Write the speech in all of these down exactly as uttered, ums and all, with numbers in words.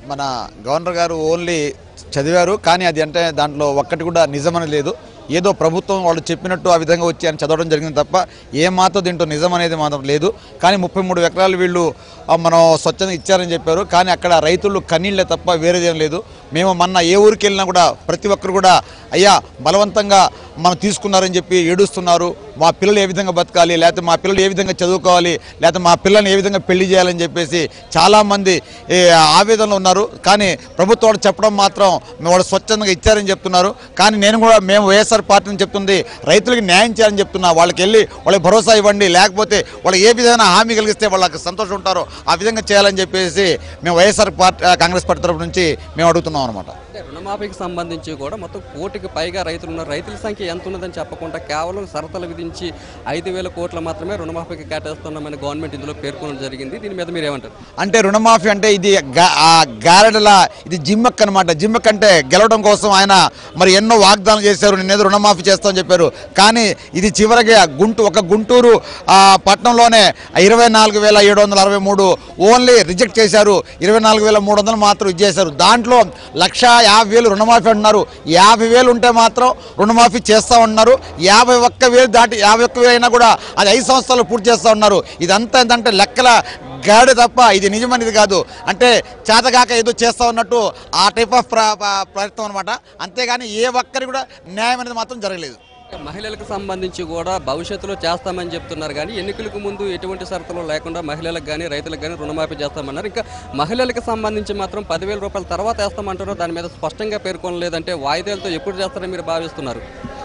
మన గవర్నర్ గారు ఓన్లీ చదివారు, కానీ అది అంటే దాంట్లో ఒక్కటి కూడా నిజమని లేదు. ఏదో ప్రభుత్వం వాళ్ళు చెప్పినట్టు ఆ విధంగా వచ్చి అని చదవడం జరిగింది తప్ప ఏమాత్రం దీంట్లో నిజం అనేది మాత్రం లేదు. కానీ ముప్పై మూడు ఎకరాలు వీళ్ళు మనం స్వచ్ఛంగా ఇచ్చారని చెప్పారు, కానీ అక్కడ రైతులు కన్నీళ్ళే తప్ప వేరేదేం లేదు. మేము మొన్న ఏ ఊరికి వెళ్ళినా కూడా ప్రతి ఒక్కరు కూడా అయ్యా బలవంతంగా మనం తీసుకున్నారని చెప్పి ఏడుస్తున్నారు. మా పిల్లలు ఏ విధంగా బతకాలి, లేకపోతే మా పిల్లలు ఏ విధంగా చదువుకోవాలి, లేకపోతే మా పిల్లల్ని ఏ విధంగా పెళ్లి చేయాలని చెప్పేసి చాలామంది ఆవేదనలో ఉన్నారు. కానీ ప్రభుత్వం వాళ్ళు చెప్పడం మాత్రం వాళ్ళు స్వచ్ఛందంగా ఇచ్చారని చెప్తున్నారు. కానీ నేను కూడా మేము వైఎస్ఆర్ పార్టీని చెప్తుంది రైతులకి న్యాయం చేయాలని చెప్తున్నా. వాళ్ళకి వెళ్ళి వాళ్ళకి భరోసా ఇవ్వండి, లేకపోతే వాళ్ళు ఏ విధంగా హామీ కలిగిస్తే వాళ్ళకి సంతోషం ఉంటారో ఆ విధంగా చేయాలని చెప్పేసి మేము వైఎస్ఆర్ పార్టీ కాంగ్రెస్ పార్టీ తరఫు నుంచి మేము అడుగుతున్నాం అనమాట. రుణమాఫీకి సంబంధించి కూడా మొత్తం కోటికి పైగా రైతులు ఉన్నారు. రైతుల సంఖ్య ఎంత ఉన్నదని చెప్పకుండా కేవలం షరతులు విధించి ఐదు వేల కోట్ల మాత్రమే రుణమాఫీకి కేటాయిస్తున్నామని గవర్నమెంట్ ఇందులో పేర్కొనడం జరిగింది. దీని మీద మీరు ఏమంటారు? అంటే రుణమాఫీ అంటే ఇది గారెడల ఇది జిమ్మక్ అనమాట. జిమ్మక్ అంటే గెలవడం కోసం ఆయన మరి ఎన్నో వాగ్దానాలు చేశారు, నేనేదో రుణమాఫీ చేస్తామని చెప్పారు. కానీ ఇది చివరికి గుంటూరు ఒక గుంటూరు పట్టణంలోనే ఇరవై నాలుగు వేల ఏడు వందల అరవై మూడు ఓన్లీ రిజెక్ట్ చేశారు. ఇరవై నాలుగు వేల మూడు వందలు మాత్రం ఇచ్చేశారు. దాంట్లో లక్ష యాభై వేలు రుణమాఫీ అంటున్నారు. యాభై వేలు ఉంటే మాత్రం రుణమాఫీ చేస్తూ ఉన్నారు. యాభై ఒక్క వేలు దాటి యాభై ఒక్క వేలు అయినా కూడా అది ఐదు సంవత్సరాలు పూర్తి చేస్తూ ఉన్నారు. ఇదంతా ఏంటంటే లెక్కల గాడి తప్ప ఇది నిజమనేది కాదు. అంటే చేతగాక ఏదో చేస్తూ ఉన్నట్టు ఆ టైప్ ఆఫ్ ప్రయత్నం అనమాట. అంతేగాని ఏ ఒక్కరికి కూడా న్యాయం అనేది మాత్రం జరగలేదు. మహిళలకు సంబంధించి కూడా భవిష్యత్తులో చేస్తామని చెప్తున్నారు, కానీ ఎన్నికలకు ముందు ఎటువంటి షరతులు లేకుండా మహిళలకు కానీ రైతులకు కానీ రుణమాఫీ చేస్తామన్నారు. ఇంకా మహిళలకు సంబంధించి మాత్రం పదివేల రూపాయల తర్వాత వేస్తామంటున్నారు. దాని మీద స్పష్టంగా పేర్కొనలేదంటే వాయిదాలతో ఎప్పుడు చేస్తారని మీరు భావిస్తున్నారు?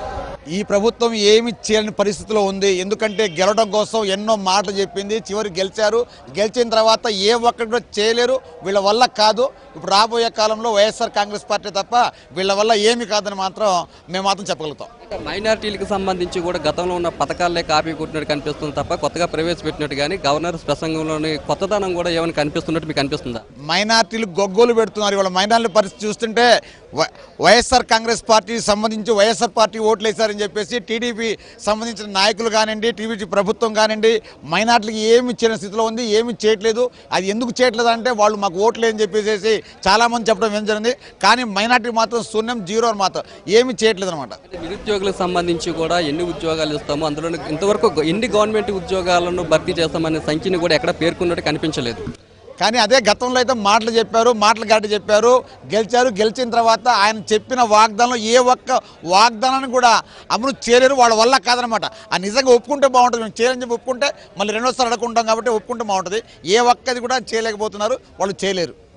ఈ ప్రభుత్వం ఏమి చేయని పరిస్థితిలో ఉంది. ఎందుకంటే గెలవడం కోసం ఎన్నో మాటలు చెప్పింది, చివరికి గెలిచారు. గెలిచిన తర్వాత ఏ ఒక్కటి కూడా చేయలేరు. వీళ్ళ వల్ల కాదు. ఇప్పుడు రాబోయే కాలంలో వైఎస్ఆర్ కాంగ్రెస్ పార్టీ తప్ప వీళ్ళ వల్ల ఏమి కాదని మాత్రం మేము మాత్రం చెప్పగలుగుతాం. మైనారిటీలకు సంబంధించి కూడా గతంలో ఉన్న పథకాలే కాపీ కొట్టినట్టు కనిపిస్తుంది తప్ప కొత్తగా ప్రవేశపెట్టినట్టు కానీ గవర్నర్ ప్రసంగంలోని కొత్తదనం కూడా ఏమైనా కనిపిస్తున్నట్టు మీకు అనిపిస్తుందా? మైనార్టీలు గొగ్గోలు పెడుతున్నారు. ఇవాళ మైనార్టీ పరిస్థితి చూస్తుంటే వైఎస్ఆర్ కాంగ్రెస్ పార్టీ సంబంధించి వైఎస్ఆర్ పార్టీ ఓట్లు వేశారని చెప్పేసి టీడీపీ సంబంధించిన నాయకులు కానివ్వండి, టీడీపీ ప్రభుత్వం కానివ్వండి, మైనార్టీలకు ఏమి చేయని స్థితిలో ఉంది, ఏమి చేయట్లేదు. అది ఎందుకు చేయట్లేదు అంటే వాళ్ళు మాకు ఓట్లు అని చెప్పేసి చాలామంది చెప్పడం ఏం జరిగింది. కానీ మైనార్టీ మాత్రం శూన్యం, జీరో అని మాత్రం ఏమి చేయట్లేదు అనమాట. నిరుద్యోగులకు సంబంధించి కూడా ఎన్ని ఉద్యోగాలు ఇస్తామో అందులో ఇంతవరకు ఎన్ని గవర్నమెంట్ ఉద్యోగాలను భర్తీ చేస్తామనే సంఖ్యని కూడా ఎక్కడ పేర్కొన్నట్టు కనిపించలేదు. కానీ అదే గతంలో అయితే మాటలు చెప్పారు, మాటలు గట్టి చెప్పారు, గెలిచారు. గెలిచిన తర్వాత ఆయన చెప్పిన వాగ్దానంలో ఏ ఒక్క వాగ్దానాన్ని కూడా అమలు చేయలేరు. వాళ్ళ వల్ల కాదనమాట. ఆ నిజంగా ఒప్పుకుంటే బాగుంటుంది. మేము చేయాలని చెప్పి ఒప్పుకుంటే మళ్ళీ రెండోసారి అడగకుంటాం కాబట్టి ఒప్పుకుంటే బాగుంటుంది. ఏ ఒక్కది కూడా చేయలేకపోతున్నారు, వాళ్ళు చేయలేరు.